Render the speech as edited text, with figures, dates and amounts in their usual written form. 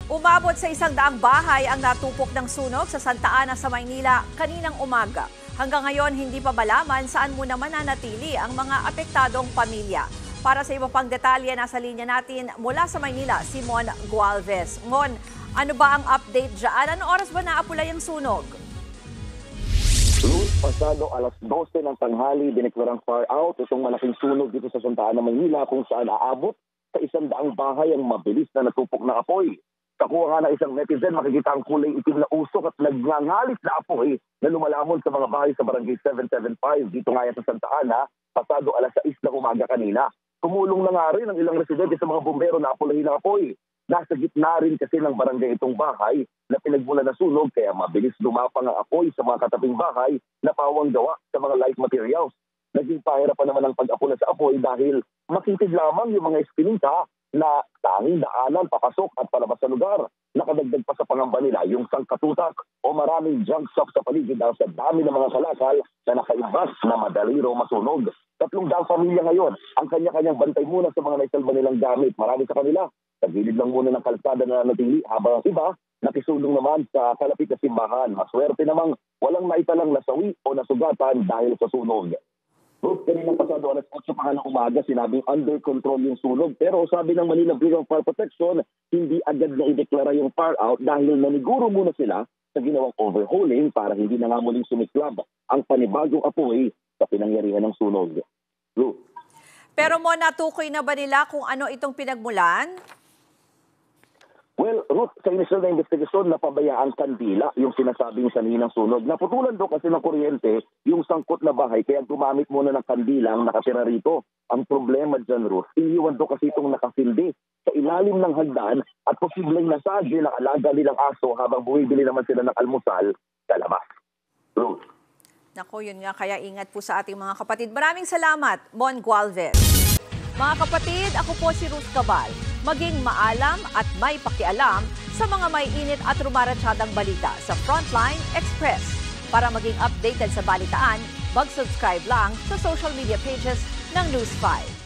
Umabot sa 100 bahay ang natupok ng sunog sa Santa Ana sa Maynila kaninang umaga. Hanggang ngayon, hindi pa malaman saan muna mananatili ang mga apektadong pamilya. Para sa iba pang detalye, nasa linya natin mula sa Maynila, si Mon Gualvez. Mon, ano ba ang update dyan? Anong oras ba naapulay ang sunog? Ruth, pasado alas 12 ng tanghali, dineklarang fire out itong malaking sunog dito sa Santa Ana, Maynila, kung saan aabot sa 100 bahay ang mabilis na natupok na apoy. Kakuha nga ng isang netizen, makikita ang kulay itim na usok at nagngangalit na apoy na lumalamon sa mga bahay sa barangay 775 dito nga sa Santa Ana, pasado alas 6 ng umaga kanina. Tumulong na nga rin ang ilang residente sa mga bumbero na apulahin ng apoy. Nasa gitna rin kasi ng barangay itong bahay na pinagmula na sunog, kaya mabilis lumapang ang apoy sa mga katabing bahay na pawang gawa sa mga light materials. Naging pahirapan naman ang pag-apula sa apoy dahil makitid lamang yung mga espinita na tanging daanan, papasok at palabas sa lugar. Nakadagdag pa sa pangamba nila yung sangkatutak o maraming junk shop sa paligid dahil sa dami ng mga kalakal na nakaimbas na madali raw masunog. 300 pamilya ngayon ang kanya-kanyang bantay muna sa mga naisalba nilang gamit. Marami sa kanila sa gilid lang muna ng kalsada na natili, habang ang iba nakisulong naman sa kalapit na simbahan. Maswerte namang walang naitalang nasawi o nasugatan dahil sa sunog. Ruth, kaninang pasado alas 8 pa ng umaga, sinabing under control yung sunog. Pero sabi ng Manila Bureau of Fire Protection, hindi agad na ideklara yung fire out dahil naniguro muna sila sa ginawang overhauling para hindi na nga muling sumiklab ang panibagong apoy sa pinangyarihan ng sunog. Ruth. Pero mo, natukoy na ba nila kung ano itong pinagmulan? Well, Ruth, sa inisyal na investigasyon, napabayaan kandila yung sinasabing sanhi ng sunog. Naputulan daw kasi ng kuryente yung sangkot na bahay, kaya gumamit muna ng kandila ang nakatira rito. Ang problema dyan, Ruth, iniwan daw kasi itong nakasildi sa ilalim ng hagdan at posibleng nasadyo ng alaga nilang aso habang bumibili naman sila ng almusal sa labas. Ruth. Naku, yun nga, kaya ingat po sa ating mga kapatid. Maraming salamat, Mon Gualvez. Mga kapatid, ako po si Ruth Cabal. Maging maalam at may pakialam sa mga may init at rumaratsyadang balita sa Frontline Express. Para maging updated sa balitaan, mag-subscribe lang sa social media pages ng News 5.